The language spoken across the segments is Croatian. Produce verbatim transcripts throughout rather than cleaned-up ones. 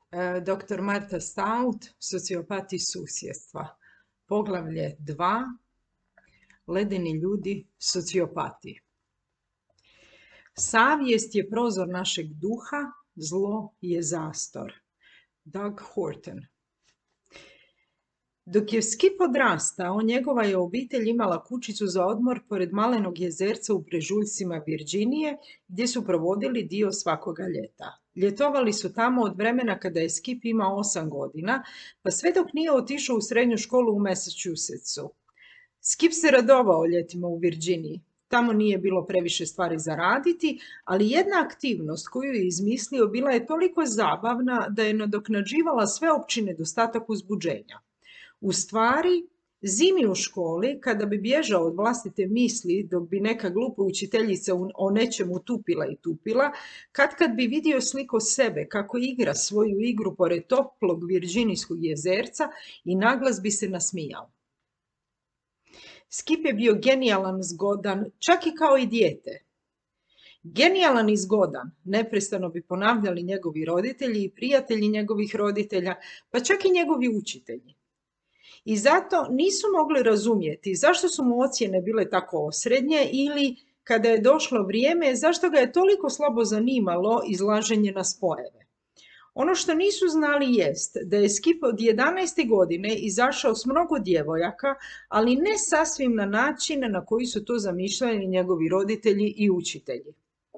doktor Marta Stout, sociopati susjedstva. Poglavlje dva. Ledeni ljudi, sociopati. Savjest je prozor našeg duha, zlo je zastor. Doug Horton. Dok je Skip odrastao, njegova je obitelj imala kućicu za odmor pored malenog jezerca u brežuljcima Virginije, gdje su provodili dio svakoga ljeta. Ljetovali su tamo od vremena kada je Skip imao osam godina, pa sve dok nije otišao u srednju školu u Massachusettsu. Skip se radovao ljetima u Virginiji. Tamo nije bilo previše stvari za raditi, ali jedna aktivnost koju je izmislio bila je toliko zabavna da je nadoknađivala sveopći nedostatak uzbuđenja. U stvari, zimi u školi, kada bi bježao od vlastite misli dok bi neka glupa učiteljica o nečemu tupila i tupila, katkad bi vidio sliku sebe kako igra svoju igru pored toplog virđinijskog jezerca i naglas bi se nasmijao. Skip je bio genijalan, zgodan, čak i kao i dijete. Genijalan i zgodan, neprestano bi ponavljali njegovi roditelji i prijatelji njegovih roditelja, pa čak i njegovi učitelji. I zato nisu mogli razumjeti zašto su mu ocjene bile tako osrednje ili, kada je došlo vrijeme, zašto ga je toliko slabo zanimalo izlaženje na spojeve. Ono što nisu znali jest da je Skip od jedanaeste godine izašao s mnogo djevojaka, ali ne sasvim na način na koji su to zamišljali njegovi roditelji i učitelji.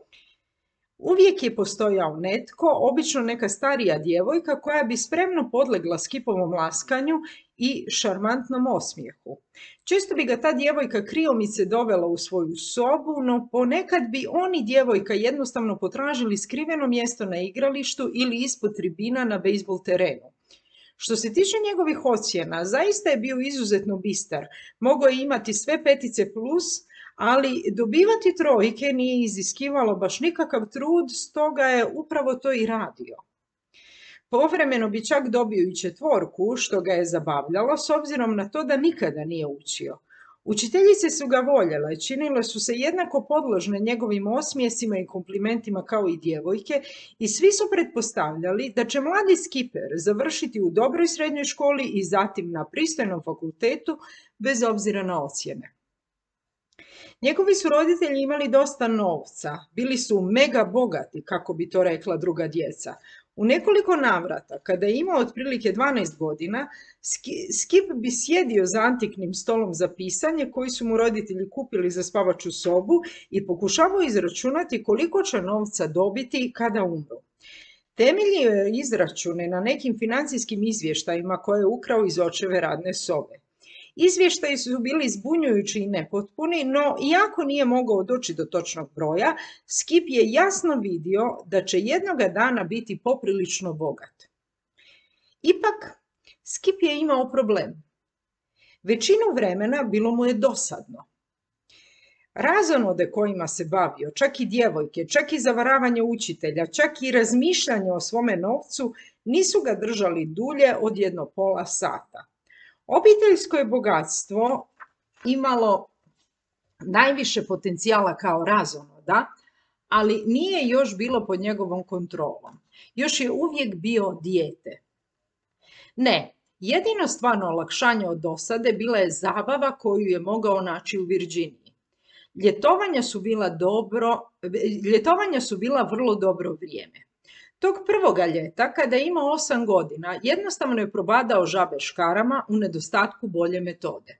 Uvijek je postojao netko, obično neka starija djevojka, koja bi spremno podlegla Skipovom laskanju i šarmantnom osmijehu. Često bi ga ta djevojka kriomice dovela u svoju sobu, no ponekad bi on i djevojka jednostavno potražili skriveno mjesto na igralištu ili ispod tribina na bejzbol terenu. Što se tiče njegovih ocjena, zaista je bio izuzetno bistar. Mogao je imati sve petice plus, ali dobivati trojke nije iziskivalo baš nikakav trud, stoga je upravo to i radio. Povremeno bi čak dobio i četvorku, što ga je zabavljalo, s obzirom na to da nikada nije učio. Učiteljice su ga voljele, činile su se jednako podložne njegovim osmijesima i komplimentima kao i djevojke i svi su pretpostavljali da će mladi Skipper završiti u dobroj srednjoj školi i zatim na pristojnom fakultetu, bez obzira na ocjene. Njegovi su roditelji imali dosta novca, bili su mega bogati, kako bi to rekla druga djeca. U nekoliko navrata, kada je imao otprilike dvanaest godina, Skip bi sjedio za antiknim stolom za pisanje koji su mu roditelji kupili za spavaču sobu i pokušavao izračunati koliko će novca dobiti kada umru. Temeljio je izračune na nekim financijskim izvještajima koje je ukrao iz očeve radne sobe. Izvještaji su bili zbunjujući i nepotpuni, no iako nije mogao doći do točnog broja, Skip je jasno vidio da će jednoga dana biti poprilično bogat. Ipak, Skip je imao problem. Većinu vremena bilo mu je dosadno. Razonode kojima se bavio, čak i djevojke, čak i zavaravanje učitelja, čak i razmišljanje o svome novcu, nisu ga držali dulje od jedno pola sata. Obiteljsko je bogatstvo imalo najviše potencijala kao razonoda, ali nije još bilo pod njegovom kontrolom. Još je uvijek bio dijete. Ne, jedino stvarno olakšanje od dosade bila je zabava koju je mogao naći u Virginiji. Ljetovanja su bila, dobro, ljetovanja su bila vrlo dobro vrijeme. Tog prvoga ljeta, kada je imao osam godina, jednostavno je probadao žabe škarama u nedostatku bolje metode.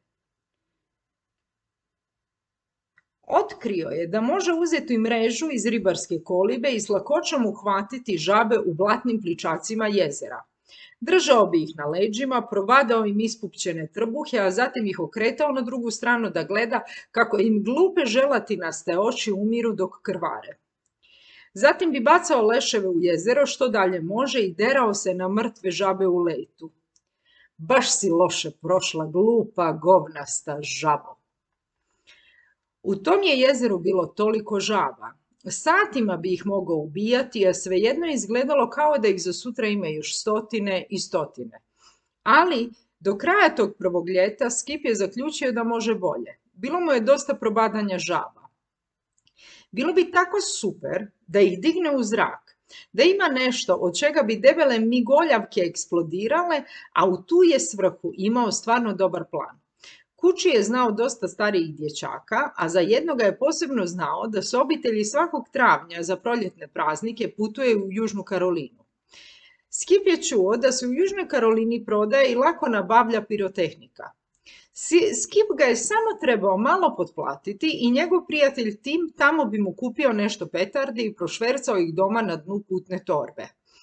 Otkrio je da može uzeti mrežu iz ribarske kolibe i s lakoćom uhvatiti žabe u blatnim pličacima jezera. Držao bi ih na leđima, probadao im ispupćene trbuhe, a zatim ih okretao na drugu stranu da gleda kako im glupe želatinaste oči umiru dok krvare. Zatim bi bacao leševe u jezero što dalje može i derao se na mrtve žabe u letu. Baš si loše prošla, glupa, govnasta žabo. U tom je jezeru bilo toliko žaba. Satima bi ih mogao ubijati, a svejedno je izgledalo kao da ih za sutra ima još stotine i stotine. Ali, do kraja tog prvog ljeta, Skip je zaključio da može bolje. Bilo mu je dosta probadanja žaba. Bilo bi tako super da ih digne u zrak, da ima nešto od čega bi debele migoljavke eksplodirale, a u tu je svrhu imao stvarno dobar plan. Kući je znao dosta starijih dječaka, a za jednoga je posebno znao da s obitelji svakog travnja za proljetne praznike putuje u Južnu Karolinu. Skip je čuo da se u Južnoj Karolini prodaje i lako nabavlja pirotehnika. Skip ga je samo trebao malo potplatiti i njegov prijatelj Tim tamo bi mu kupio nešto petardi i prošvercao ih doma na dnu putne torbe.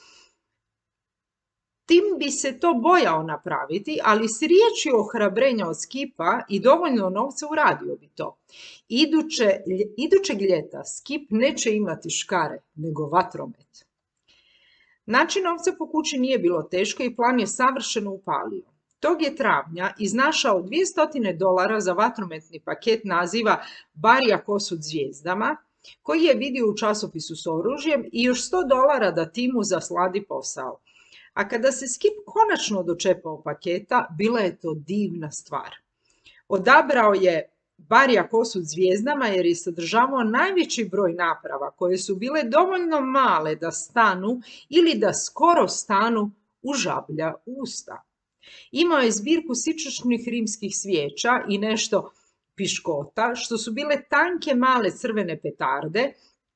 Tim bi se to bojao napraviti, ali s riječi ohrabrenja od Skipa i dovoljno novca uradio bi to. Iduće, idućeg ljeta Skip neće imati škare, nego vatromet. Naći novca po kući nije bilo teško i plan je savršeno upalio. Tog je travnja iznašao dvjesto dolara za vatrometni paket naziva Barija Kosud zvijezdama, koji je vidio u časopisu s oružjem, i još sto dolara da Timu zasladi posao. A kada se Skip konačno dočepao paketa, bila je to divna stvar. Odabrao je Barija Kosud zvijezdama jer je sadržavao najveći broj naprava koje su bile dovoljno male da stanu ili da skoro stanu u žablja usta. Imao je zbirku sičašnih rimskih svijeća i nešto piškota, što su bile tanke male crvene petarde,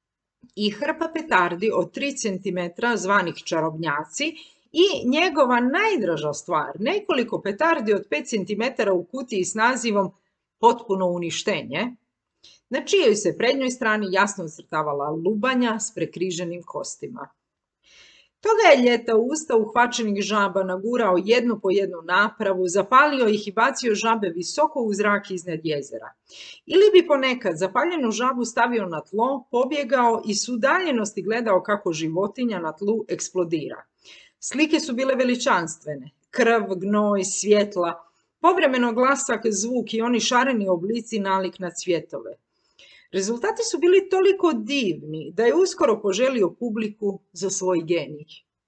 i hrpa petardi od tri centimetra zvanih čarobnjaci, i njegova najdraža stvar, nekoliko petardi od pet centimetara u kutiji s nazivom Potpuno uništenje, na čijoj se prednjoj strani jasno ocrtavala lubanja s prekriženim kostima. Toga je ljeta u usta uhvaćenih žaba nagurao jednu po jednu napravu, zapalio ih i bacio žabe visoko u zrak iznad jezera. Ili bi ponekad zapaljenu žabu stavio na tlo, pobjegao i s udaljenosti gledao kako životinja na tlu eksplodira. Slike su bile veličanstvene, krv, gnoj, svjetla, povremeno glasak zvuk i oni šareni oblici nalik na cvjetove. Rezultati su bili toliko divni da je uskoro poželio publiku za svoj genij.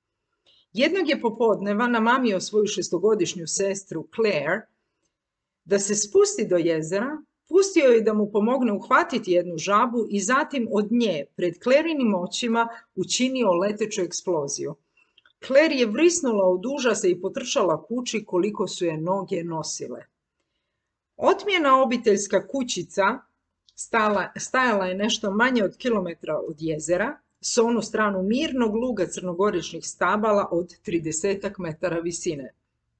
Jednog je popodneva namamio svoju šestogodišnju sestru Claire da se spusti do jezera, pustio je da mu pomogne uhvatiti jednu žabu i zatim od nje pred Clairinim očima učinio leteću eksploziju. Claire je vrisnula od užasa i potrčala kući koliko su je noge nosile. Otmjena obiteljska kućica stala, stajala je nešto manje od kilometra od jezera, s onu stranu mirnog luga crnogoričnih stabala od tridesetak metara visine.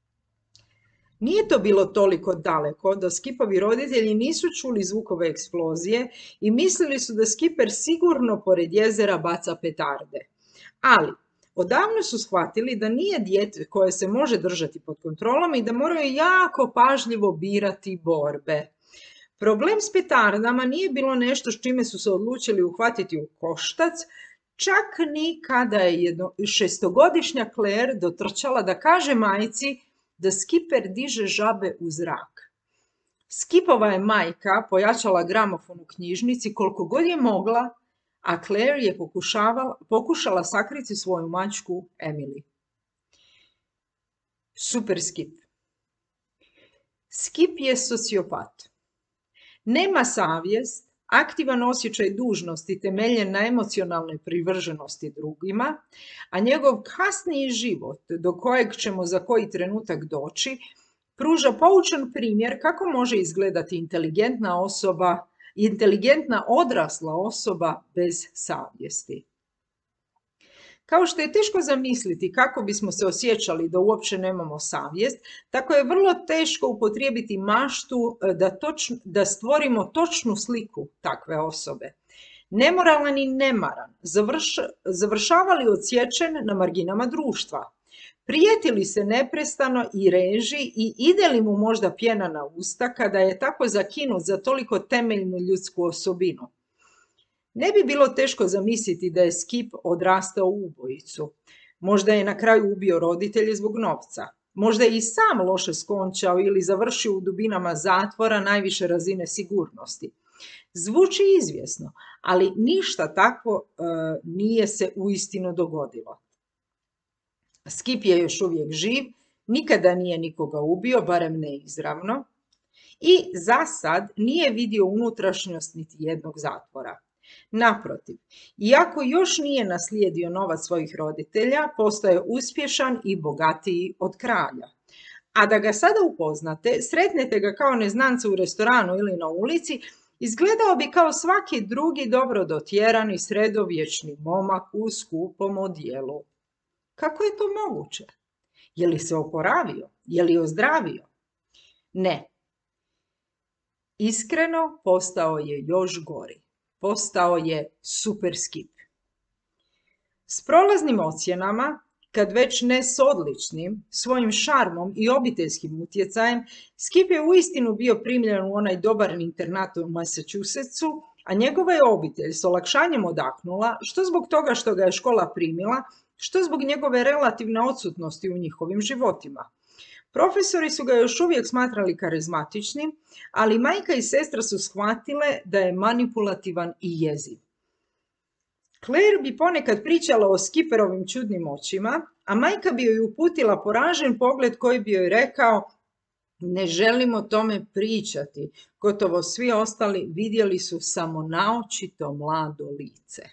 Nije to bilo toliko daleko da Skipovi roditelji nisu čuli zvukove eksplozije i mislili su da Skipper sigurno pored jezera baca petarde. Ali odavno su shvatili da nije dijete koje se može držati pod kontrolom i da moraju jako pažljivo birati borbe. Problem s petardama nije bilo nešto s čime su se odlučili uhvatiti u koštac, čak ni kada je jedno šestogodišnja Claire dotrčala da kaže majci da Skipper diže žabe u zrak. Skipova je majka pojačala gramofon u knjižnici koliko god je mogla, a Claire je pokušavala, pokušala sakriti svoju mačku Emily. Super Skip. Skip je sociopat. Nema savjest, aktivan osjećaj dužnosti temeljen na emocionalnoj privrženosti drugima, a njegov kasniji život, do kojeg ćemo za koji trenutak doći, pruža poučan primjer kako može izgledati inteligentna osoba, inteligentna odrasla osoba bez savjesti. Kao što je teško zamisliti kako bismo se osjećali da uopće nemamo savjest, tako je vrlo teško upotrijebiti maštu da, točno, da stvorimo točnu sliku takve osobe. Nemoralan i nemaran, završ, završavali odsječen na marginama društva. Prijetili se neprestano i reži i ide li mu možda pjena na usta kada je tako zakinut za toliko temeljnu ljudsku osobinu. Ne bi bilo teško zamisliti da je Skip odrastao u ubojicu. Možda je na kraju ubio roditelje zbog novca. Možda je i sam loše skončao ili završio u dubinama zatvora najviše razine sigurnosti. Zvuči izvjesno, ali ništa takvo e, nije se uistinu dogodilo. Skip je još uvijek živ, nikada nije nikoga ubio, barem ne izravno, i za sad nije vidio unutrašnjost niti jednog zatvora. Naprotiv, iako još nije naslijedio novac svojih roditelja, postaje uspješan i bogatiji od kralja. A da ga sada upoznate, sretnete ga kao neznanca u restoranu ili na ulici, izgledao bi kao svaki drugi dobro dotjeran i sredovječni momak u skupom odijelu. Kako je to moguće? Je li se oporavio? Je li ozdravio? Ne. Iskreno, postao je još gori. Postao je super Skip. S prolaznim ocjenama, kad već ne s odličnim, svojim šarmom i obiteljskim utjecajem, Skip je uistinu bio primljen u onaj dobar internat u Massachusettsu, a njegova je obitelj s olakšanjem odahnula, što zbog toga što ga je škola primila, što zbog njegove relativne odsutnosti u njihovim životima. Profesori su ga još uvijek smatrali karizmatičnim, ali majka i sestra su shvatile da je manipulativan i jeziv. Claire bi ponekad pričala o Skipperovim čudnim očima, a majka bi joj uputila poražen pogled koji bi joj rekao: ne želim o tome pričati. Gotovo svi ostali vidjeli su samo naočito mlado lice.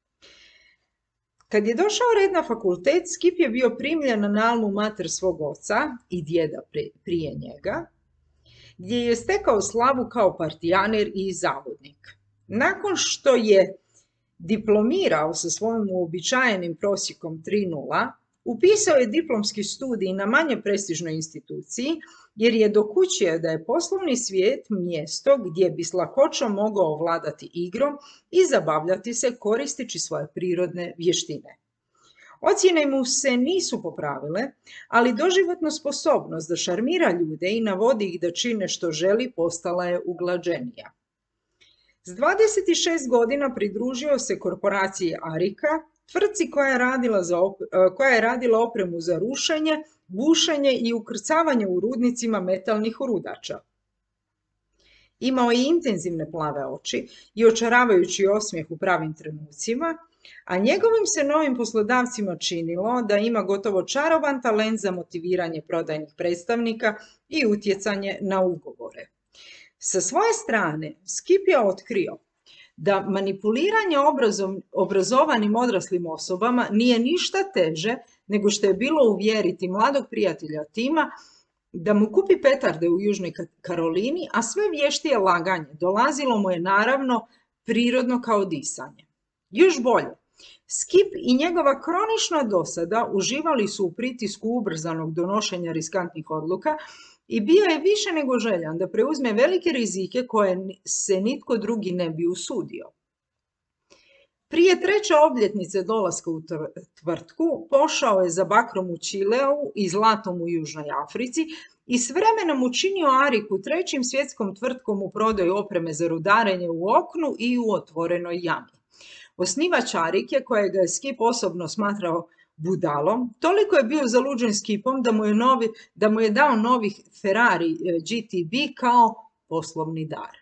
Kad je došao red na fakultet, Skip je bio primljen na almu mater svog oca i djeda prije njega, gdje je stekao slavu kao partijaner i zavodnik. Nakon što je diplomirao sa svojim uobičajenim prosjekom tri nula, upisao je diplomski studij na manje prestižnoj instituciji, jer je dokučio da je poslovni svijet mjesto gdje bi s lakoćom mogao ovladati igrom i zabavljati se koristeći svoje prirodne vještine. Ocjene mu se nisu popravile, ali doživotna sposobnost da šarmira ljude i navodi ih da čine što želi postala je uglađenija. S dvadeset šest godina pridružio se korporaciji Arika, tvrtci koja je radila, za op- koja je radila opremu za rušenje, bušenje i ukrcavanje u rudnicima metalnih rudača. Imao je intenzivne plave oči i očaravajući osmijeh u pravim trenucima, a njegovim se novim poslodavcima činilo da ima gotovo čarovan talent za motiviranje prodajnih predstavnika i utjecanje na ugovore. Sa svoje strane, Skip je otkrio da manipuliranje obrazov, obrazovanim odraslim osobama nije ništa teže nego što je bilo uvjeriti mladog prijatelja Tima da mu kupi petarde u Južnoj Karolini, a sve vještije laganje dolazilo mu je naravno prirodno kao disanje. Još bolje, Skip i njegova kronična dosada uživali su u pritisku ubrzanog donošenja riskantnih odluka i bio je više nego željan da preuzme velike rizike koje se nitko drugi ne bi usudio. Prije treće obljetnice dolaska u tvrtku pošao je za bakrom u Čileu i zlatom u Južnoj Africi i s vremenom učinio Ariku trećim svjetskom tvrtkom u prodaju opreme za rudarenje u oknu i u otvorenoj jami. Osnivač Arike, kojega je Skip osobno smatrao budalom, toliko je bio zaluđen Skipom da mu je, novi, da mu je dao novi Ferrari G T B kao poslovni dar.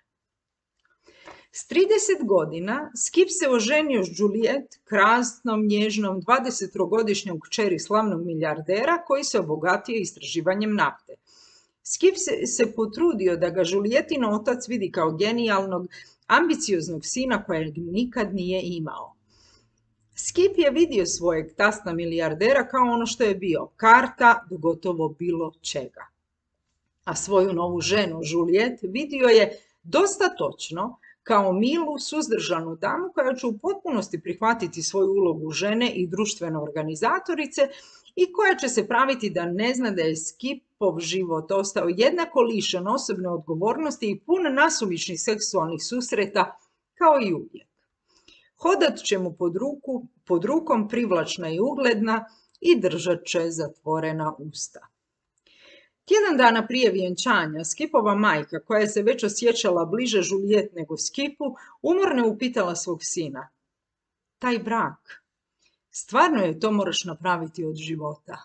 S trideset godina Skip se oženio s Juliet, krasnom, nježnom, dvadesettrogodišnjom kćeri slavnog milijardera koji se obogatio istraživanjem nafte. Skip se, se potrudio da ga Julietin otac vidi kao genijalnog, ambicioznog sina kojeg nikad nije imao. Skip je vidio svojeg tasta milijardera kao ono što je bio, karta do gotovo bilo čega. A svoju novu ženu, Juliet, vidio je dosta točno kao milu, suzdržanu damu koja će u potpunosti prihvatiti svoju ulogu žene i društvene organizatorice i koja će se praviti da ne zna da je Skipov život ostao jednako lišen osobne odgovornosti i pun nasumičnih seksualnih susreta kao i uvijek. Hodat će mu pod, ruku, pod rukom privlačna i ugledna i držat će zatvorena usta. Tjedan dana prije vjenčanja, Skipova majka, koja se već osjećala bliže Juliet nego Skipu, umorno upitala svog sina: taj brak, stvarno je to moraš napraviti od života?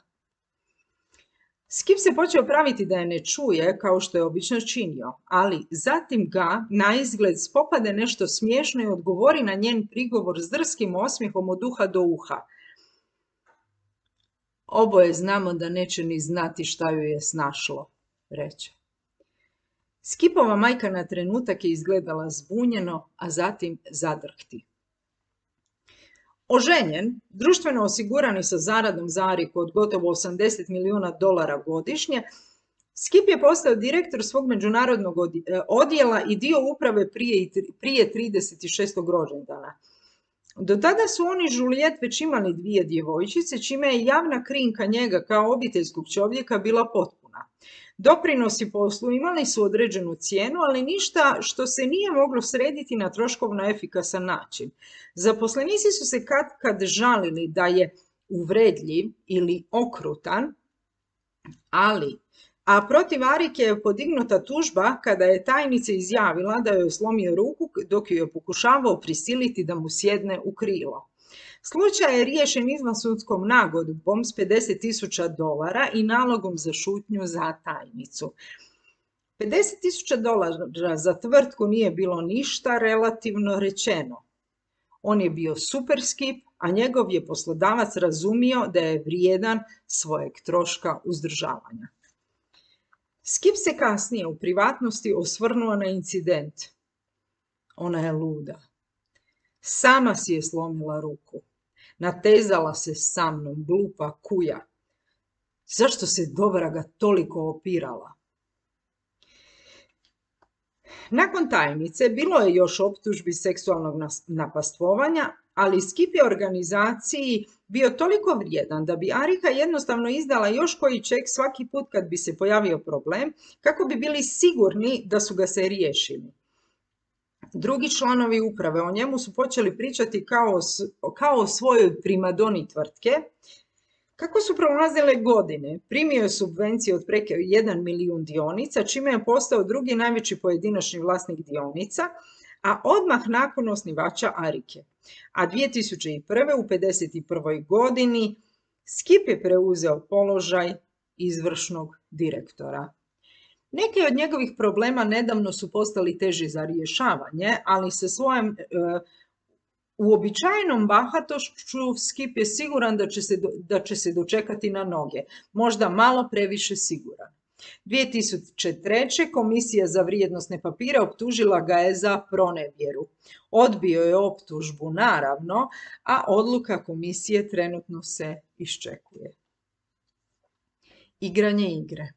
Skip se počeo praviti da je ne čuje, kao što je obično činio, ali zatim ga, na izgled, spopade nešto smiješno i odgovori na njen prigovor s drskim osmijehom od uha do uha. Oboje znamo da neće ni znati šta ju je snašlo, reče. Skipova majka na trenutak je izgledala zbunjeno, a zatim zadrhti. Oženjen, društveno osigurani sa zaradom za Ariku od gotovo osamdeset milijuna dolara godišnje, Skip je postao direktor svog međunarodnog odjela i dio uprave prije, prije trideset šestog rođendana. Do tada su oni Juliet već imali dvije djevojčice, čime je javna krinka njega kao obiteljskog čovjeka bila potpuna. Doprinosi poslu imali su određenu cijenu, ali ništa što se nije moglo srediti na troškovno efikasan način. Zaposlenici su se kad kad žalili da je uvredljiv ili okrutan, ali a protiv Arike je podignuta tužba kada je tajnica izjavila da joj je slomio ruku dok ju je pokušavao prisiliti da mu sjedne u krilo. Slučaj je riješen izvansudskom nagodbom s pedeset tisuća dolara i nalogom za šutnju za tajnicu. pedeset tisuća dolara za tvrtku nije bilo ništa, relativno rečeno. On je bio super Skip, a njegov je poslodavac razumio da je vrijedan svojeg troška uzdržavanja. Skip se kasnije u privatnosti osvrnuo na incident. Ona je luda. Sama si je slomila ruku. Natezala se sa mnom, glupa kuja. Zašto se dovraga toliko opirala? Nakon tajnice bilo je još optužbi seksualnog napastvovanja, ali Skip je organizaciji bio toliko vrijedan da bi Arika jednostavno izdala još koji ček svaki put kad bi se pojavio problem, kako bi bili sigurni da su ga se riješili. Drugi članovi uprave o njemu su počeli pričati kao, kao o svojoj primadoni tvrtke. Kako su prolazile godine, primio je subvencije od preko jedan milijun dionica, čime je postao drugi najveći pojedinačni vlasnik dionica, a odmah nakon osnivača Arike. A dvije tisuće prve. u pedeset prvoj godini Skip je preuzeo položaj izvršnog direktora. Neki od njegovih problema nedavno su postali teži za rješavanje, ali sa svojom e, uobičajenom bahatošću Skip je siguran da će, se do, da će se dočekati na noge, možda malo previše siguran. dvije tisuće treće. komisija za vrijednosne papire optužila ga je za pronevjeru. Odbio je optužbu, naravno, a odluka komisije trenutno se iščekuje. Igranje igre.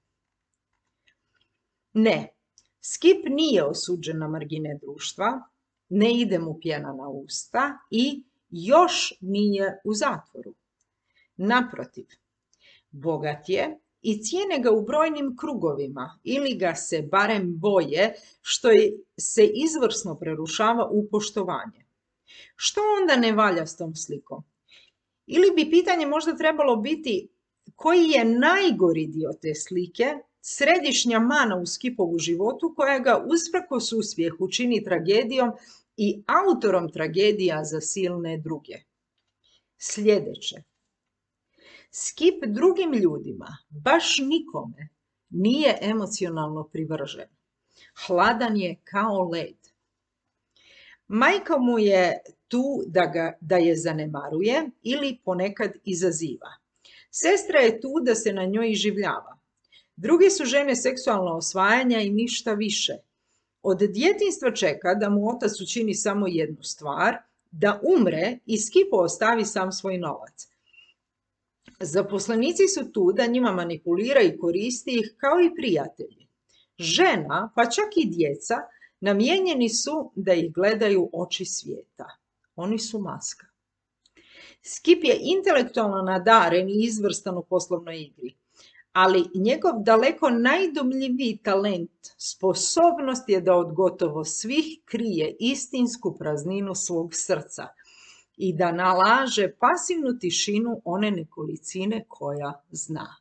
Ne, Skip nije osuđen na margine društva, ne ide mu pjena na usta i još nije u zatvoru. Naprotiv, bogat je i cijene ga u brojnim krugovima ili ga se barem boje, što se izvrsno prerušava u poštovanje. Što onda ne valja s tom slikom? Ili bi pitanje možda trebalo biti koji je najgori dio te slike, središnja mana u Skipovu životu koja ga usprkos uspjehu čini tragedijom i autorom tragedija za silne druge. Sljedeće. Skip drugim ljudima, baš nikome, nije emocionalno privržen. Hladan je kao led. Majka mu je tu da, ga, da je zanemaruje ili ponekad izaziva. Sestra je tu da se na njoj iživljava. Druge su žene seksualno osvajanja i ništa više. Od djetinjstva čeka da mu otac učini samo jednu stvar, da umre i Skipo ostavi sam svoj novac. Zaposlenici su tu da njima manipulira i koristi ih kao i prijatelji. Žena, pa čak i djeca, namijenjeni su da ih gledaju oči svijeta. Oni su maska. Skip je intelektualno nadaren i izvrstan u poslovnoj igri, ali njegov daleko najdomljiviji talent, sposobnost je da od gotovo svih krije istinsku prazninu svog srca i da nalaže pasivnu tišinu one nekolicine koja zna.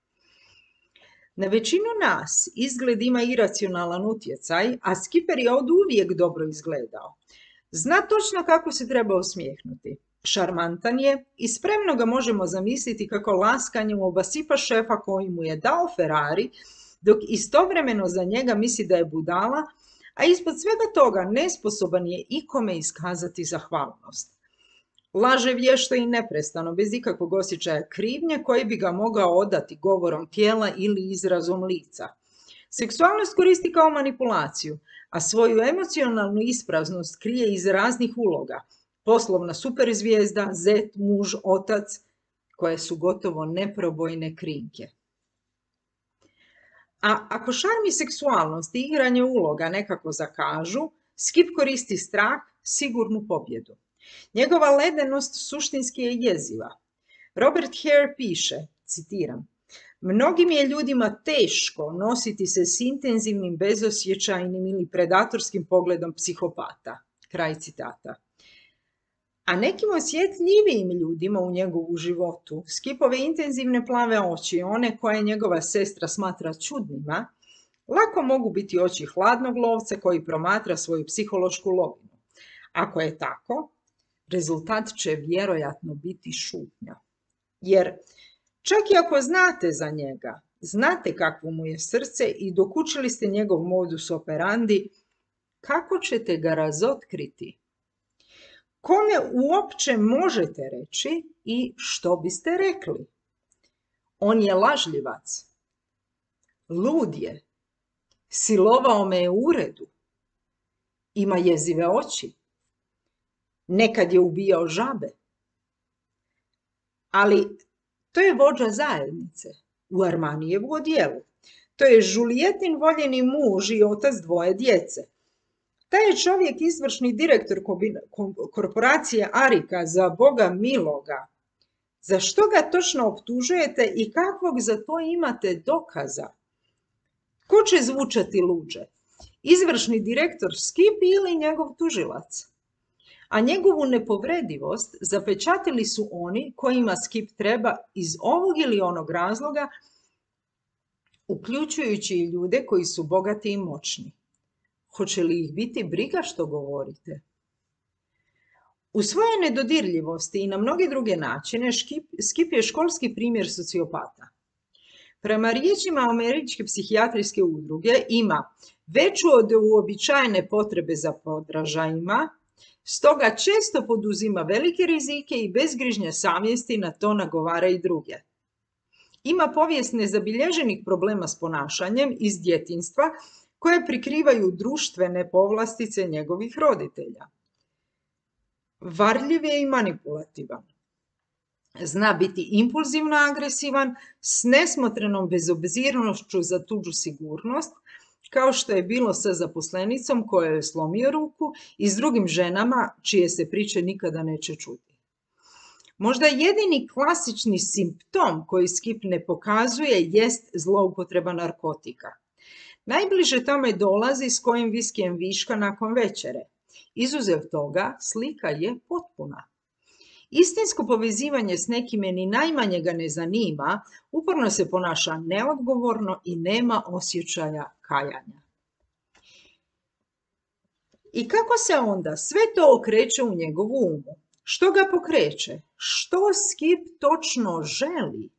Na većinu nas izgled ima iracionalan utjecaj, a Skipper je od uvijek dobro izgledao. Zna točno kako se treba osmijehnuti. Šarmantan je i spremno ga možemo zamisliti kako laskanjem obasipa šefa koji mu je dao Ferrari, dok istovremeno za njega misli da je budala, a ispod svega toga nesposoban je ikome iskazati zahvalnost. Laže vješto i neprestano, bez ikakvog osjećaja krivnje koji bi ga mogao odati govorom tijela ili izrazom lica. Seksualnost koristi kao manipulaciju, a svoju emocionalnu ispraznost krije iz raznih uloga. Poslovna superzvijezda, zet, muž, otac, koje su gotovo neprobojne krinke. A ako šarm i seksualnost i igranje uloga nekako zakažu, Skip koristi strah, sigurnu pobjedu. Njegova ledenost suštinski je jeziva. Robert Hare piše, citiram, mnogim je ljudima teško nositi se s intenzivnim, bezosjećajnim ili predatorskim pogledom psihopata. Kraj citata. A nekim osjetljivijim ljudima u njegovu životu, Skipove intenzivne plave oči, one koje njegova sestra smatra čudnima, lako mogu biti oči hladnog lovca koji promatra svoju psihološku lovinu. Ako je tako, rezultat će vjerojatno biti šutnja. Jer čak i ako znate za njega, znate kakvo mu je srce i dokučili ste njegov modus operandi, kako ćete ga razotkriti? Kome uopće možete reći i što biste rekli? On je lažljivac. Lud je. Silovao me je u uredu. Ima jezive oči. Nekad je ubijao žabe. Ali to je vođa zajednice u Armanijevu odjelu. To je Julietin voljeni muž i otac dvoje djece. Taj je čovjek izvršni direktor korporacije Arika, za Boga miloga. Za što ga točno optužujete i kakvog za to imate dokaza? Ko će zvučati luđe? Izvršni direktor Skip ili njegov tužilac? A njegovu nepovredivost zapečatili su oni kojima Skip treba iz ovog ili onog razloga, uključujući i ljude koji su bogati i moćni. Hoće li ih biti briga što govorite? U svojoj nedodirljivosti i na mnoge druge načine Skip je školski primjer sociopata. Prema riječima Američke psihijatrijske udruge ima veću od uobičajene potrebe za podražajima, stoga često poduzima velike rizike i bez grižnje savjesti na to nagovara i druge. Ima povijest nezabilježenih problema s ponašanjem iz djetinjstva koje prikrivaju društvene povlastice njegovih roditelja. Varljiv je i manipulativan. Zna biti impulzivno agresivan, s nesmotrenom bezobzirnošću za tuđu sigurnost, kao što je bilo sa zaposlenicom koja je slomio ruku i s drugim ženama čije se priče nikada neće čuti. Možda jedini klasični simptom koji Skip ne pokazuje jest zloupotreba narkotika. Najbliže tome dolazi s kojim viskijem viška nakon večere. Izuzev toga, slika je potpuna. Istinsko povezivanje s nekime ni najmanje ga ne zanima, uporno se ponaša neodgovorno i nema osjećaja kajanja. I kako se onda sve to okreće u njegovu umu? Što ga pokreće? Što Skip točno želi?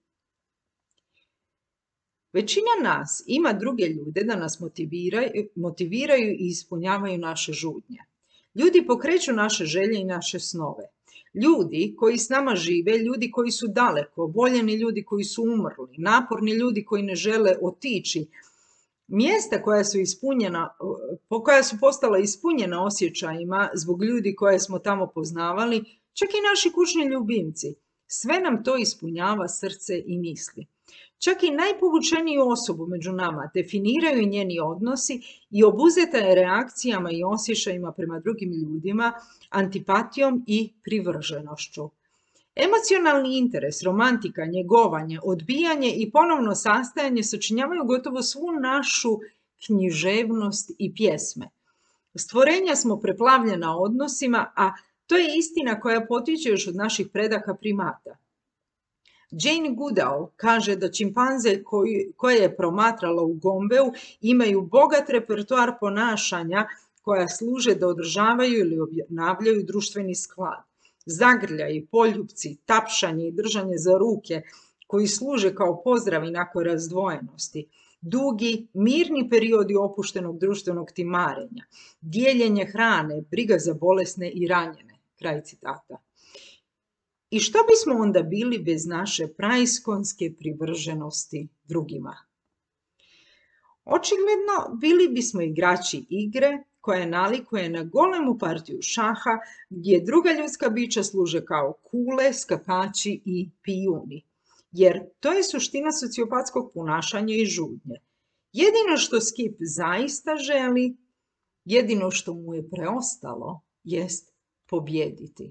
Većina nas ima druge ljude da nas motiviraju, motiviraju i ispunjavaju naše žudnje. Ljudi pokreću naše želje i naše snove. Ljudi koji s nama žive, ljudi koji su daleko, voljeni ljudi koji su umrli, naporni ljudi koji ne žele otići, mjesta koja su ispunjena, koja su postala ispunjena osjećajima zbog ljudi koje smo tamo poznavali, čak i naši kućni ljubimci. Sve nam to ispunjava srce i misli. Čak i najpovučeniju osobu među nama definiraju njeni odnosi i obuzeta je reakcijama i osjećajima prema drugim ljudima, antipatijom i privrženošću. Emocionalni interes, romantika, njegovanje, odbijanje i ponovno sastajanje sačinjavaju gotovo svu našu književnost i pjesme. Stvorenja smo preplavljena odnosima, a to je istina koja potiče još od naših predaka primata. Jane Goodall kaže da čimpanze koji, koje je promatrala u Gombeu imaju bogat repertoar ponašanja koja služe da održavaju ili obnavljaju društveni sklad. Zagrljaj, poljupci, tapšanje i držanje za ruke koji služe kao pozdravi nakon razdvojenosti. Dugi, mirni periodi opuštenog društvenog timarenja. Dijeljenje hrane, briga za bolesne i ranjene. Kraj citata. I što bismo onda bili bez naše praiskonske privrženosti drugima? Očigledno bili bismo igrači igre koja nalikuje na golemu partiju šaha gdje druga ljudska bića služe kao kule, skakači i pijuni. Jer to je suština sociopatskog ponašanja i žudnje. Jedino što Skip zaista želi, jedino što mu je preostalo, jest pobijediti.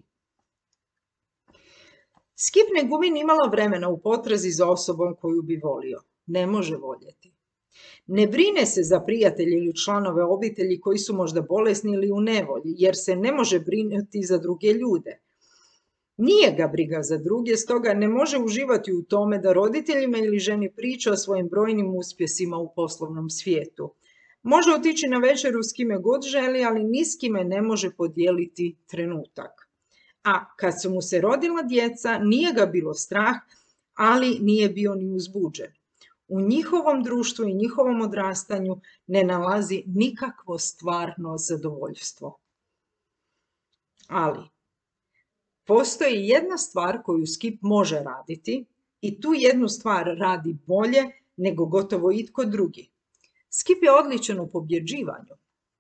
Skip ne gubi nimalo vremena u potrazi za osobom koju bi volio. Ne može voljeti. Ne brine se za prijatelje ili članove obitelji koji su možda bolesni ili u nevolji, jer se ne može brinuti za druge ljude. Nije ga briga za druge, stoga ne može uživati u tome da roditeljima ili ženi priča o svojim brojnim uspjesima u poslovnom svijetu. Može otići na večeru s kime god želi, ali ni s kime ne može podijeliti trenutak. A kad su mu se rodila djeca, nije ga bilo strah, ali nije bio ni uzbuđen. U njihovom društvu i njihovom odrastanju ne nalazi nikakvo stvarno zadovoljstvo. Ali postoji jedna stvar koju Skip može raditi i tu jednu stvar radi bolje nego gotovo itko drugi. Skip je odličan u pobjeđivanju.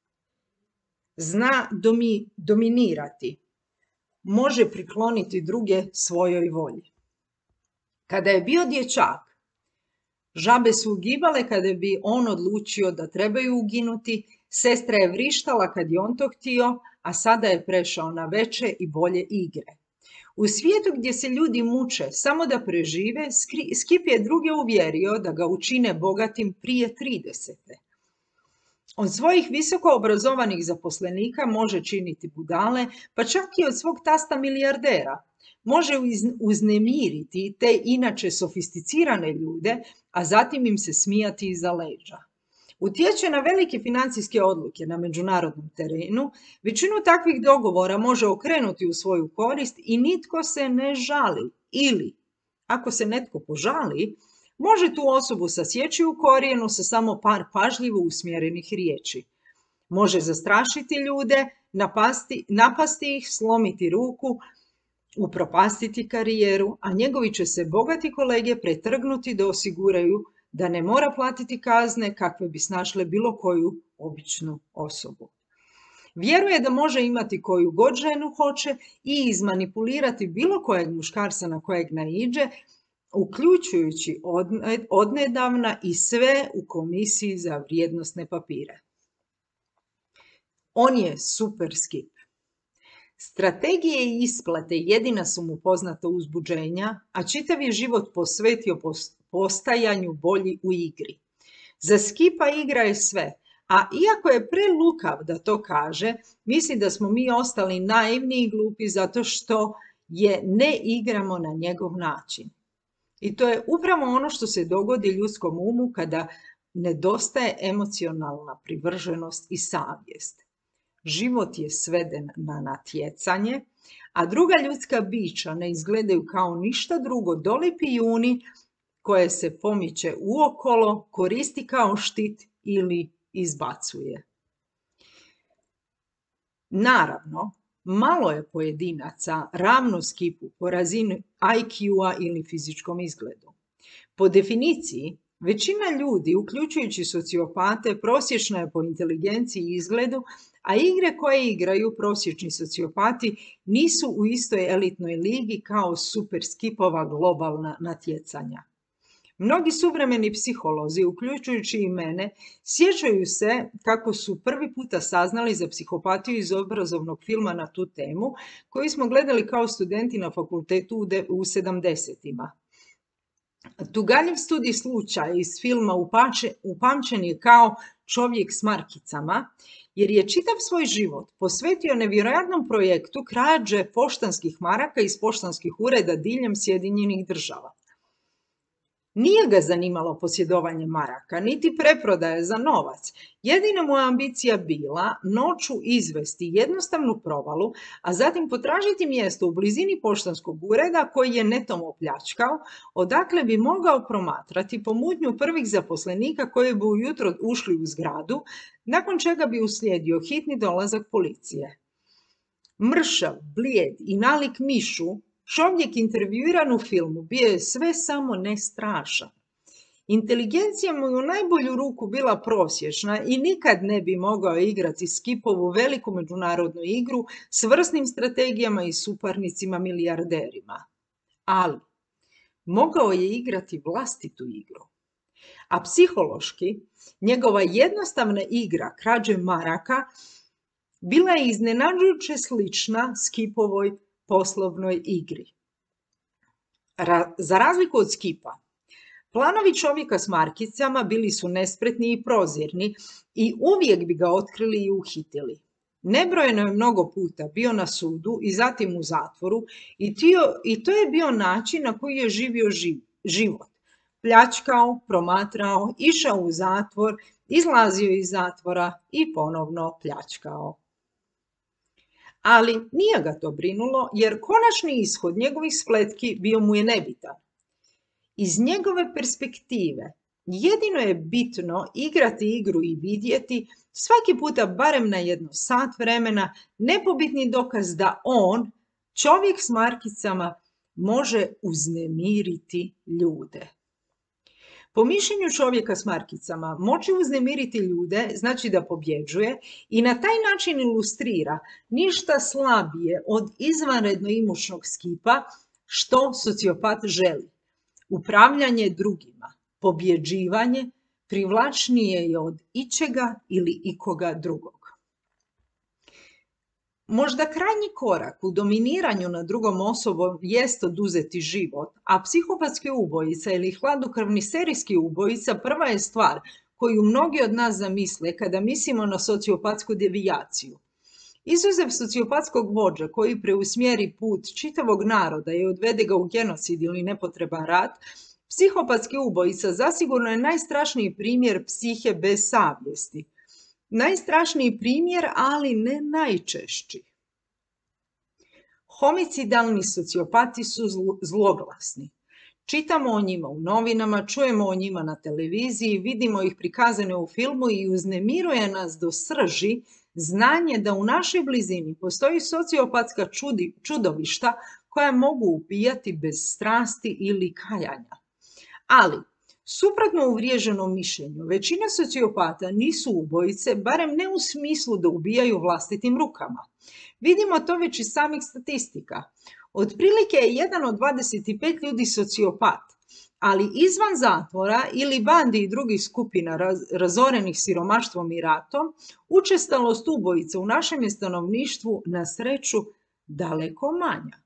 Zna domi, dominirati. Može prikloniti druge svojoj volji. Kada je bio dječak, žabe su ugibale kada bi on odlučio da trebaju uginuti, sestra je vrištala kad je on to htio, a sada je prešao na veće i bolje igre. U svijetu gdje se ljudi muče samo da prežive, Skip je druge uvjerio da ga učine bogatim prije tridesete. Od svojih visoko obrazovanih zaposlenika može činiti budale, pa čak i od svog tasta milijardera. Može uznemiriti te inače sofisticirane ljude, a zatim im se smijati iza leđa. Utječe na velike financijske odluke na međunarodnom terenu, većinu takvih dogovora može okrenuti u svoju korist i nitko se ne žali. Ili, ako se netko požali, može tu osobu sasjeći u korijenu sa samo par pažljivo usmjerenih riječi. Može zastrašiti ljude, napasti, napasti ih, slomiti ruku, upropastiti karijeru, a njegovi će se bogati kolege pretrgnuti da osiguraju da ne mora platiti kazne kakve bi snašle bilo koju običnu osobu. Vjeruje da može imati koju god ženu hoće i izmanipulirati bilo kojeg muškarca na kojeg naiđe, uključujući odnedavna i sve u komisiji za vrijednosne papire. On je super Skip. Strategije i isplate jedina su mu poznata uzbuđenja, a čitav je život posvetio postajanju bolji u igri. Za Skipa igra je sve, a iako je prelukav da to kaže, misli da smo mi ostali naivni i glupi zato što je ne igramo na njegov način. I to je upravo ono što se dogodi ljudskom umu kada nedostaje emocionalna privrženost i savjest. Život je sveden na natjecanje, a druga ljudska bića ne izgledaju kao ništa drugo doli pijuni koje se pomiče uokolo, koristi kao štit ili izbacuje. Naravno, malo je pojedinaca ravno Skipu po razini I Q-a ili fizičkom izgledu. Po definiciji, većina ljudi, uključujući sociopate, prosječna je po inteligenciji i izgledu, a igre koje igraju prosječni sociopati nisu u istoj elitnoj ligi kao super Skipova globalna natjecanja. Mnogi suvremeni psiholozi, uključujući i mene, sjećaju se kako su prvi puta saznali za psihopatiju iz obrazovnog filma na tu temu, koji smo gledali kao studenti na fakultetu u sedamdesetima. Tugaljiv studij slučaja iz filma upamćen je kao Čovjek s markicama, jer je čitav svoj život posvetio nevjerojatnom projektu krađe poštanskih maraka iz poštanskih ureda diljem Sjedinjenih Država. Nije ga zanimalo posjedovanje maraka, niti preprodaje za novac. Jedina mu je ambicija bila noću izvesti jednostavnu provalu, a zatim potražiti mjesto u blizini poštanskog ureda koji je netom opljačkao, odakle bi mogao promatrati pomutnju prvih zaposlenika koji bi ujutro ušli u zgradu, nakon čega bi uslijedio hitni dolazak policije. Mršav, blijed i nalik mišu, čovjek intervjuiran u filmu bio je sve samo ne strašan. Inteligencija mu je u najbolju ruku bila prosječna i nikad ne bi mogao igrati Skipovu veliku međunarodnu igru s vrsnim strategijama i suparnicima milijarderima. Ali mogao je igrati vlastitu igru. A psihološki, njegova jednostavna igra krađe maraka bila je iznenađujuće slična Skipovoj poslovnoj igri. Ra- za razliku od Skipa, planovi čovjeka s markicama bili su nespretni i prozirni i uvijek bi ga otkrili i uhitili. Nebrojeno je mnogo puta bio na sudu i zatim u zatvoru i, tio, i to je bio način na koji je živio živ, život. Pljačkao, promatrao, išao u zatvor, izlazio iz zatvora i ponovno pljačkao. Ali nije ga to brinulo jer konačni ishod njegovih spletki bio mu je nebitan. Iz njegove perspektive jedino je bitno igrati igru i vidjeti svaki puta barem na jedno sat vremena nepobitni dokaz da on, čovjek s markicama, može uznemiriti ljude. Po mišljenju čovjeka s markicama, moći uznemiriti ljude znači da pobjeđuje i na taj način ilustrira ništa slabije od izvanredno imućnog Skipa što sociopat želi. Upravljanje drugima, pobjeđivanje, privlačnije je od ičega ili ikoga drugog. Možda krajnji korak u dominiranju nad drugom osobom jest oduzeti život, a psihopatski ubojica ili hladnokrvni serijski ubojica prva je stvar koju mnogi od nas zamisle kada mislimo na sociopatsku devijaciju. Izuzev sociopatskog vođa koji preusmjeri put čitavog naroda i odvede ga u genocid ili nepotreban rat, psihopatski ubojica zasigurno je najstrašniji primjer psihe bez savjesti. Najstrašniji primjer, ali ne najčešći. Homicidalni sociopati su zloglasni. Čitamo o njima u novinama, čujemo o njima na televiziji, vidimo ih prikazane u filmu i uznemiruje nas do srži znanje da u našoj blizini postoji sociopatska čudi, čudovišta koja mogu ubijati bez strasti ili kajanja. Ali, suprotno uvriježenom mišljenju, većina sociopata nisu ubojice, barem ne u smislu da ubijaju vlastitim rukama. Vidimo to već iz samih statistika. Otprilike je jedan od dvadeset pet ljudi sociopat, ali izvan zatvora ili bandi i drugih skupina raz, razorenih siromaštvom i ratom, učestalost ubojica u našem je stanovništvu na sreću daleko manja.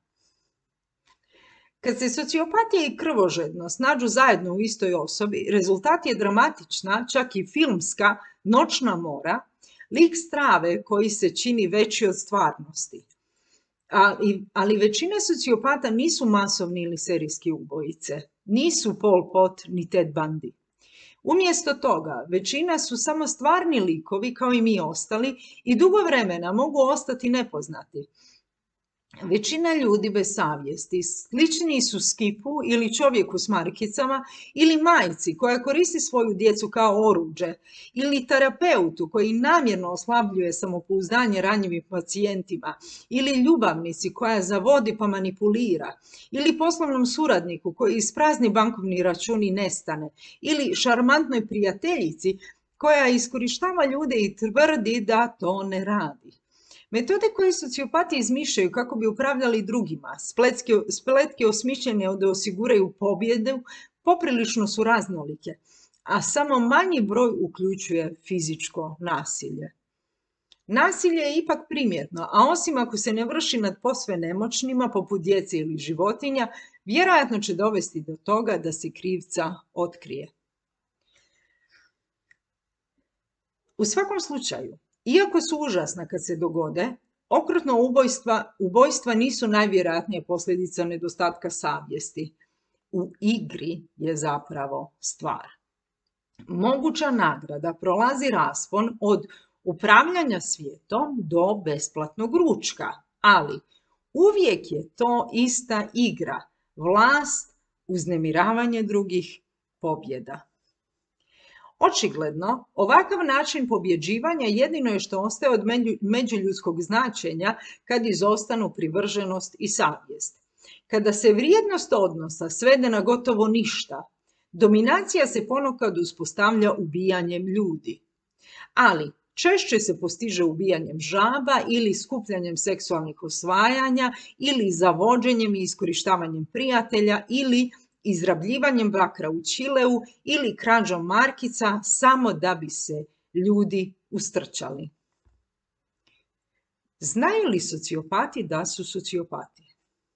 Kad se sociopatija i krvožednost nađu zajedno u istoj osobi, rezultat je dramatična, čak i filmska, noćna mora, lik strave koji se čini veći od stvarnosti. Ali, ali većina sociopata nisu masovni ili serijski ubojice, nisu Pol Pot ni Ted Bundy. Umjesto toga, većina su samo stvarni likovi kao i mi ostali i dugo vremena mogu ostati nepoznati. Većina ljudi bez savjesti slični su Skipu ili čovjeku s markicama ili majci koja koristi svoju djecu kao oruđe ili terapeutu koji namjerno oslabljuje samopouzdanje ranjivim pacijentima ili ljubavnici koja zavodi pa manipulira ili poslovnom suradniku koji isprazni bankovni račun i nestane ili šarmantnoj prijateljici koja iskorištava ljude i tvrdi da to ne radi. Metode koje sociopati izmišljaju kako bi upravljali drugima, spletke, spletke osmišljene da osiguraju pobjedu, poprilično su raznolike, a samo manji broj uključuje fizičko nasilje. Nasilje je ipak primjetno, a osim ako se ne vrši nad posve nemoćnima, poput djece ili životinja, vjerojatno će dovesti do toga da se krivca otkrije. U svakom slučaju, iako su užasna kad se dogode, okrutna ubojstva, ubojstva nisu najvjerojatnija posljedica nedostatka savjesti. U igri je zapravo stvar. Moguća nagrada prolazi raspon od upravljanja svijetom do besplatnog ručka, ali uvijek je to ista igra, vlast, uznemiravanje drugih, pobjeda. Očigledno, ovakav način pobjeđivanja jedino je što ostaje od međuljudskog značenja kad izostanu privrženost i savjest. Kada se vrijednost odnosa svede na gotovo ništa, Dominacija se ponekad uspostavlja ubijanjem ljudi, ali češće se postiže ubijanjem žaba ili skupljanjem seksualnih osvajanja ili zavođenjem i iskorištavanjem prijatelja ili izrabljivanjem bakra u Čileu ili krađom markica samo da bi se ljudi ustrčali. Znaju li sociopati da su sociopati?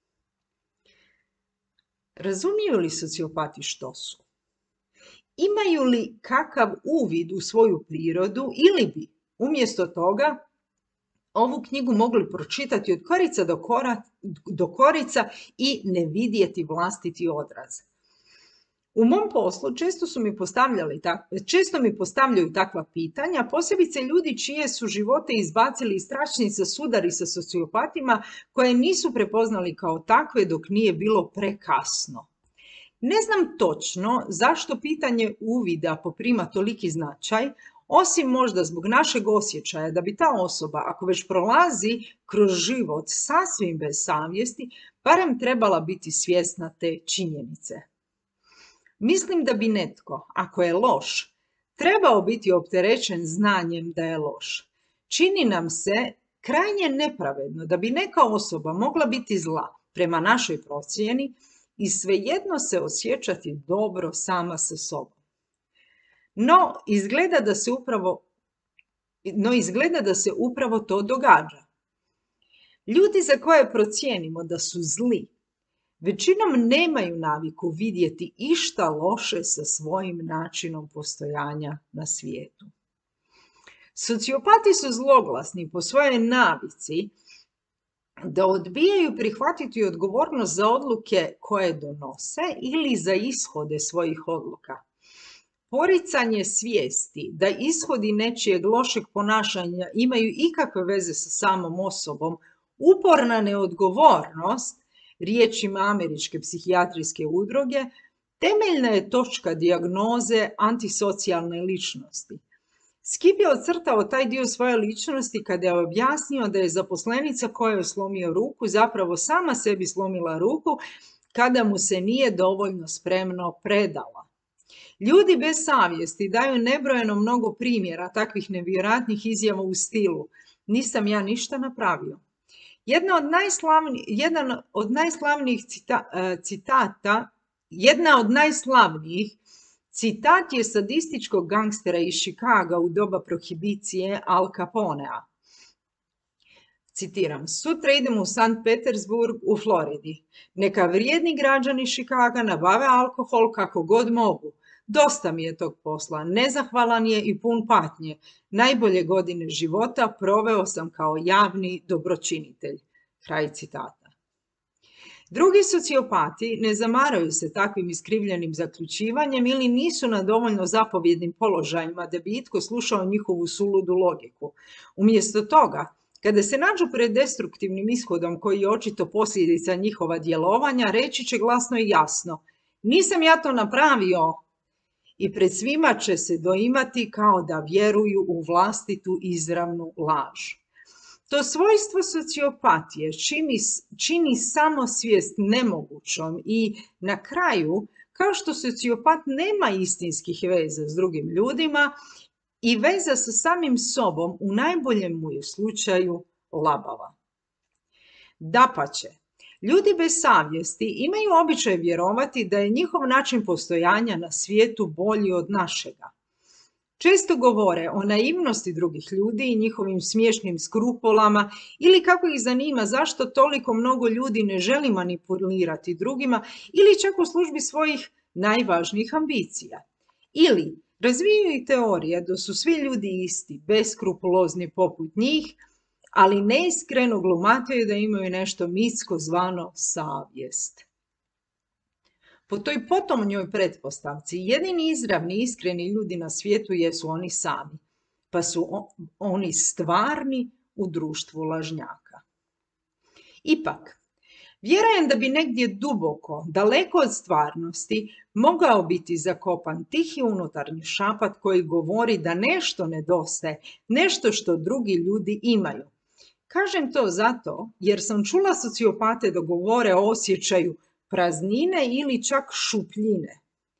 Razumiju li sociopati što su? Imaju li kakav uvid u svoju prirodu ili bi umjesto toga ovu knjigu mogli pročitati od korica do, kora, do korica i ne vidjeti vlastiti odraz? U mom poslu često, su mi postavljali, često mi postavljaju takva pitanja, posebice ljudi čije su živote izbacili iz tračnica sudari sa sociopatima koje nisu prepoznali kao takve dok nije bilo prekasno. Ne znam točno zašto pitanje uvida poprima toliki značaj, osim možda zbog našeg osjećaja da bi ta osoba, ako već prolazi kroz život sasvim bez savjesti, barem trebala biti svjesna te činjenice. Mislim da bi netko, ako je loš, trebao biti opterećen znanjem da je loš. Čini nam se krajnje nepravedno da bi neka osoba mogla biti zla prema našoj procjeni i svejedno se osjećati dobro sama sa sobom. No, izgleda da se upravo, no, izgleda da se upravo to događa. Ljudi za koje procijenimo da su zli, većinom nemaju naviku vidjeti išta loše sa svojim načinom postojanja na svijetu. Sociopati su zloglasni po svojoj navici da odbijaju prihvatiti odgovornost za odluke koje donose ili za ishode svojih odluka. Poricanje svijesti da ishodi nečijeg lošeg ponašanja imaju ikakve veze sa samom osobom, uporna neodgovornost, riječima Američke psihijatrijske udruge, temeljna je točka dijagnoze antisocijalne ličnosti. Skip je ocrtao taj dio svoje ličnosti kada je objasnio da je zaposlenica koja je slomio ruku zapravo sama sebi slomila ruku kada mu se nije dovoljno spremno predala. Ljudi bez savjesti daju nebrojeno mnogo primjera takvih nevjerojatnih izjava u stilu "nisam ja ništa napravio". Jedna od najslavnijih, jedan od najslavnijih cita, citata, jedna od najslavnijih citat je sadističkog gangstera iz Chicaga u doba prohibicije Al Caponea. Citiram: "Sutra idem u Sankt Petersburg u Floridi. Neka vrijedni građani Chicaga nabave alkohol kako god mogu. Dosta mi je tog posla, nezahvalan je i pun patnje. Najbolje godine života proveo sam kao javni dobročinitelj." Kraj citata. Drugi sociopati ne zamaraju se takvim iskrivljenim zaključivanjem ili nisu na dovoljno zapovjednim položajima da bi itko slušao njihovu suludu logiku. Umjesto toga, kada se nađu pred destruktivnim ishodom koji je očito posljedica njihova djelovanja, reći će glasno i jasno: "Nisam ja to napravio", i pred svima će se doimati kao da vjeruju u vlastitu izravnu laž. To svojstvo sociopatije čini, čini samosvijest nemogućom i na kraju, kao što sociopat nema istinskih veza s drugim ljudima i veza sa samim sobom, u najboljem mu je slučaju labava. Dapače, ljudi bez savjesti imaju običaj vjerovati da je njihov način postojanja na svijetu bolji od našega. Često govore o naivnosti drugih ljudi i njihovim smiješnim skrupulama ili kako ih zanima zašto toliko mnogo ljudi ne želi manipulirati drugima ili čak u službi svojih najvažnijih ambicija. Ili razvijaju teorije da su svi ljudi isti, beskrupulozni poput njih, ali neiskreno glumataju da imaju nešto mitsko zvano savjest. Po toj potomnjoj pretpostavci jedini izravni iskreni ljudi na svijetu jesu oni sami, pa su oni stvarni u društvu lažnjaka. Ipak, vjerujem da bi negdje duboko, daleko od stvarnosti, mogao biti zakopan tihi unutarnji šapat koji govori da nešto nedostaje, nešto što drugi ljudi imaju. Kažem to zato jer sam čula sociopate da govore o osjećaju praznine ili čak šupljine.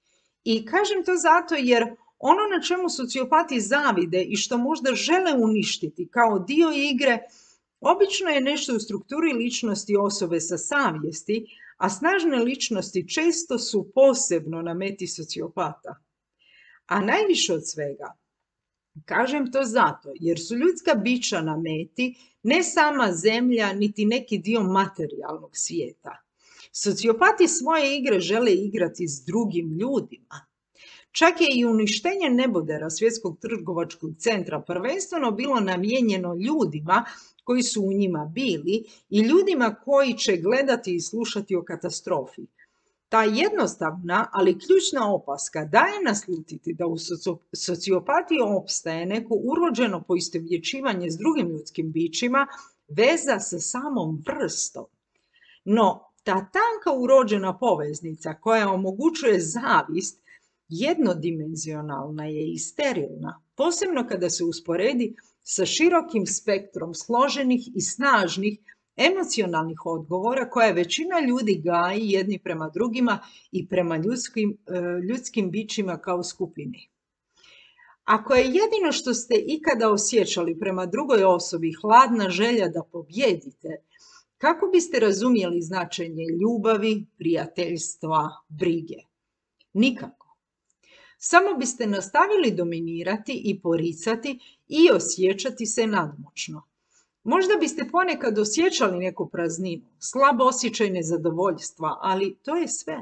I kažem to zato jer ono na čemu sociopati zavide i što možda žele uništiti kao dio igre, obično je nešto u strukturi ličnosti osobe sa savjesti, a snažne ličnosti često su posebno na meti sociopata. A najviše od svega, kažem to zato jer su ljudska bića na meti ne sama zemlja niti neki dio materijalnog svijeta. Sociopati svoje igre žele igrati s drugim ljudima. Čak je i uništenje nebodera Svjetskog trgovačkog centra prvenstveno bilo namijenjeno ljudima koji su u njima bili i ljudima koji će gledati i slušati o katastrofi. Ta jednostavna, ali ključna opaska daje naslutiti da u sociopatiji opstaje neko urođeno poistovjećivanje s drugim ljudskim bićima, veza sa samom vrstom. No, ta tanka urođena poveznica koja omogućuje zavist jednodimenzionalna je i sterilna, posebno kada se usporedi sa širokim spektrom složenih i snažnih emocionalnih odgovora koje većina ljudi gaji jedni prema drugima i prema ljudskim, ljudskim bićima kao skupini. Ako je jedino što ste ikada osjećali prema drugoj osobi hladna želja da pobjedite, kako biste razumjeli značenje ljubavi, prijateljstva, brige? Nikako. Samo biste nastavili dominirati i poricati i osjećati se nadmoćno. Možda biste ponekad osjećali neku prazninu, slab osjećaj nezadovoljstva, ali to je sve.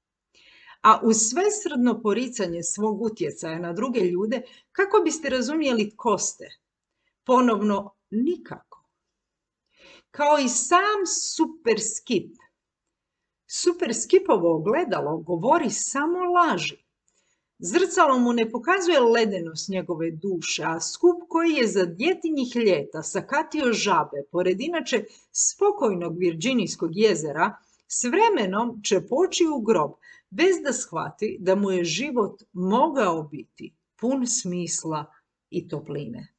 A uz svesrdno poricanje svog utjecaja na druge ljude, kako biste razumjeli tko ste? Ponovno, nikako. Kao i sam super skip. Super skipovo ogledalo govori samo laži. Zrcalo mu ne pokazuje ledenost njegove duše, a skup koji je za djetinjih ljeta sakatio žabe pored inače spokojnog Virginijskog jezera, s vremenom će poći u grob bez da shvati da mu je život mogao biti pun smisla i topline.